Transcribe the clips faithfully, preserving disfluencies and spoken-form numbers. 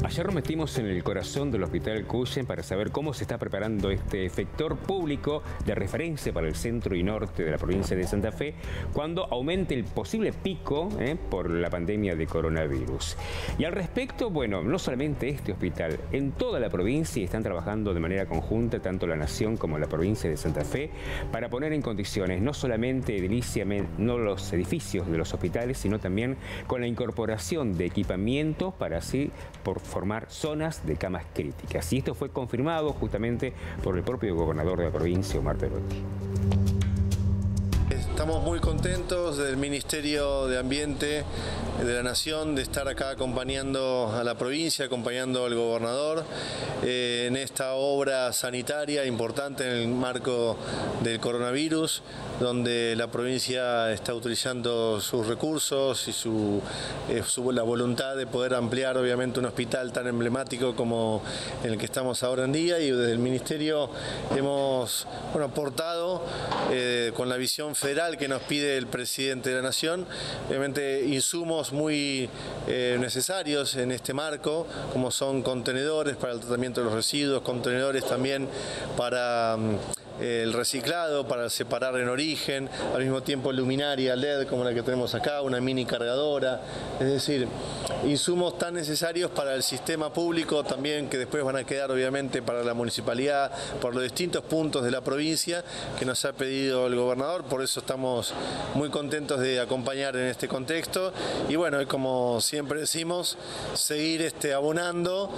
Ayer nos metimos en el corazón del Hospital Cuyen para saber cómo se está preparando este efector público de referencia para el centro y norte de la provincia de Santa Fe cuando aumente el posible pico eh, por la pandemia de coronavirus. Y al respecto, bueno, no solamente este hospital, en toda la provincia están trabajando de manera conjunta tanto la Nación como la provincia de Santa Fe para poner en condiciones no solamente ediliciamente, no los edificios de los hospitales, sino también con la incorporación de equipamientos para así por formar zonas de camas críticas. Y esto fue confirmado justamente por el propio gobernador de la provincia, Omar Perotti. Estamos muy contentos del Ministerio de Ambiente de la Nación de estar acá acompañando a la provincia, acompañando al gobernador eh, en esta obra sanitaria importante en el marco del coronavirus, donde la provincia está utilizando sus recursos y su, eh, su, la voluntad de poder ampliar obviamente un hospital tan emblemático como en el que estamos ahora en día, y desde el Ministerio hemos bueno, aportado eh, con la visión federal que nos pide el presidente de la Nación, obviamente insumos muy eh, necesarios en este marco, como son contenedores para el tratamiento de los residuos, contenedores también para el reciclado, para separar en origen, al mismo tiempo luminaria L E D como la que tenemos acá, una mini cargadora, es decir, insumos tan necesarios para el sistema público también, que después van a quedar obviamente para la municipalidad, por los distintos puntos de la provincia que nos ha pedido el gobernador. Por eso estamos muy contentos de acompañar en este contexto y bueno, como siempre decimos, seguir este, abonando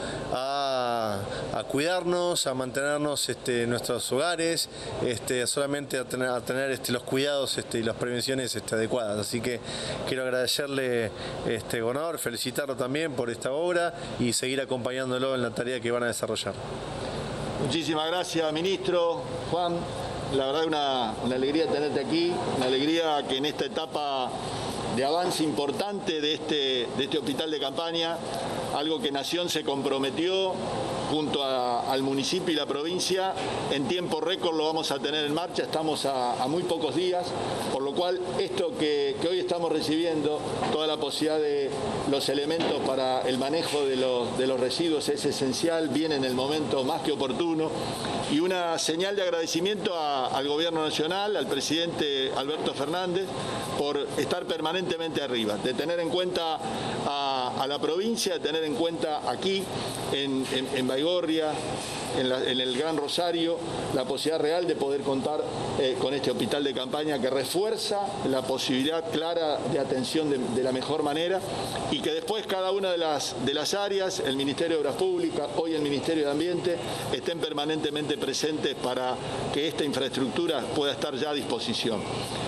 a, a cuidarnos, a mantenernos este, en nuestros hogares, Este, solamente a tener, a tener este, los cuidados este, y las prevenciones este, adecuadas. Así que quiero agradecerle, este, gobernador, felicitarlo también por esta obra y seguir acompañándolo en la tarea que van a desarrollar. Muchísimas gracias, ministro. Juan, la verdad una, una alegría tenerte aquí, una alegría que en esta etapa de avance importante de este, de este hospital de campaña, algo que Nación se comprometió junto a, al municipio y la provincia, en tiempo récord lo vamos a tener en marcha, estamos a, a muy pocos días, por lo cual esto que, que hoy estamos recibiendo, toda la posibilidad de los elementos para el manejo de los, de los residuos es esencial, viene en el momento más que oportuno, y una señal de agradecimiento a, al Gobierno Nacional, al presidente Alberto Fernández, por estar permanentemente arriba, de tener en cuenta a, a la provincia, de tener en cuenta aquí en, en, en Baigorria, en, la, en el Gran Rosario, la posibilidad real de poder contar eh, con este hospital de campaña que refuerza la posibilidad clara de atención de, de la mejor manera, y que después cada una de las, de las áreas, el Ministerio de Obras Públicas, hoy el Ministerio de Ambiente, estén permanentemente presentes para que esta infraestructura pueda estar ya a disposición.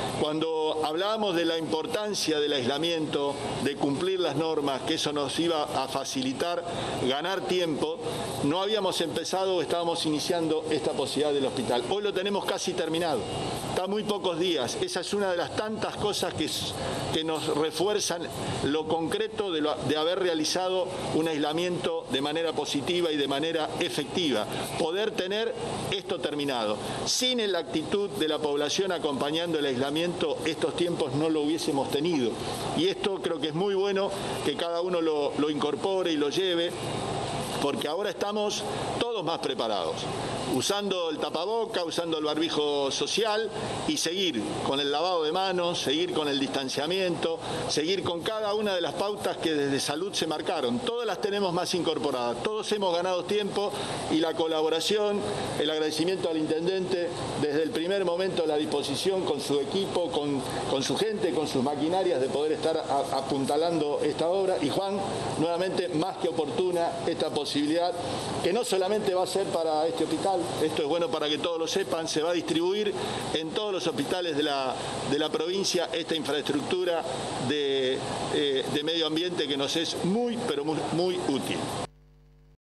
Cuando hablábamos de la importancia del aislamiento, de cumplir las normas, que eso nos iba a facilitar ganar tiempo, no habíamos empezado, estábamos iniciando esta posibilidad del hospital. Hoy lo tenemos casi terminado, está muy pocos días. Esa es una de las tantas cosas que, que nos refuerzan lo concreto de, lo, de haber realizado un aislamiento de manera positiva y de manera efectiva. Poder tener esto terminado. Sin la actitud de la población acompañando el aislamiento, estos tiempos no lo hubiésemos tenido. Y esto creo que es muy bueno que cada uno lo, lo incorpore y lo lleve, porque ahora estamos todos más preparados, usando el tapaboca, usando el barbijo social, y seguir con el lavado de manos, seguir con el distanciamiento, seguir con cada una de las pautas que desde salud se marcaron. Todas las tenemos más incorporadas, todos hemos ganado tiempo, y la colaboración, el agradecimiento al intendente desde el primer momento, la disposición con su equipo, con, con su gente, con sus maquinarias de poder estar a, apuntalando esta obra. Y Juan, nuevamente más que oportuna esta posibilidad, que no solamente va a ser para este hospital, esto es bueno para que todos lo sepan, se va a distribuir en todos los hospitales de la, de la provincia esta infraestructura de, eh, de medio ambiente que nos es muy, pero muy, muy útil.